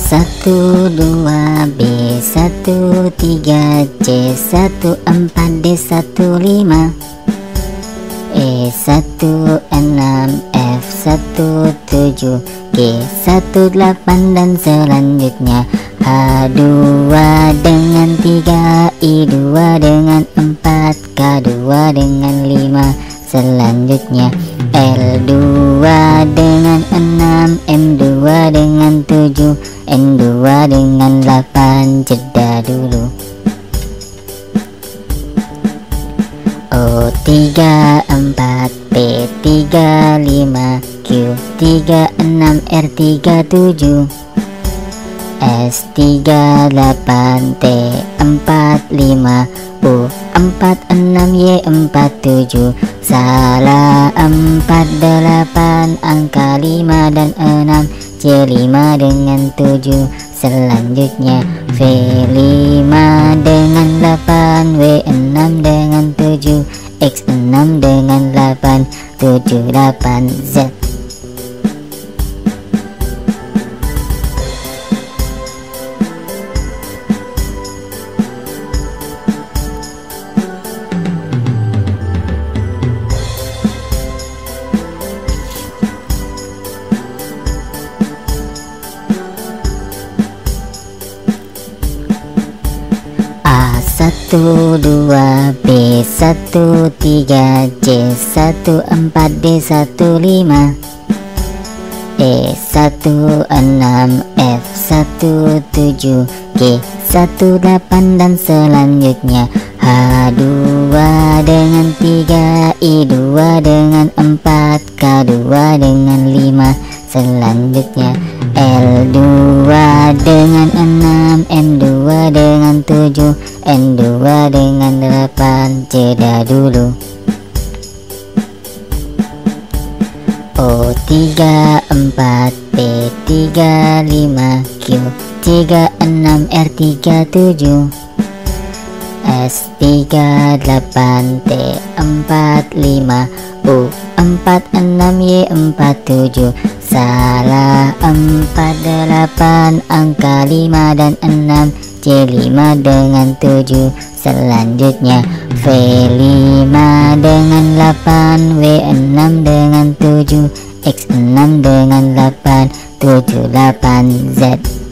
A12 B13 C14 D15 E16 F17 G18 dan selanjutnya H2 dengan 3 I2 dengan 4 K2 dengan 5 selanjutnya L2 dengan 6 M2 dengan 7 N2 dengan 8. Jeda dulu. O34 P35 Q36 R37 S38 T45 U46 Y47 salah 48 angka 5 dan 6 C5 dengan 7 selanjutnya V5 dengan 8 W6 dengan 7 X6 dengan 8 78 Z. A12 B13 C14 D15 E16 F17 G18 dan selanjutnya H2 dengan 3 I2 dengan 4 K2 dengan 5 selanjutnya L2 dengan 6 M2 dengan 7 N2 dengan 8. Jeda dulu. O34 P35 Q36 R37 S38 T45 U46 Y47 salah 48 angka 5 dan 6 C5 dengan 7 selanjutnya V5 dengan 8 W6 dengan 7 X6 dengan 8 78 Z.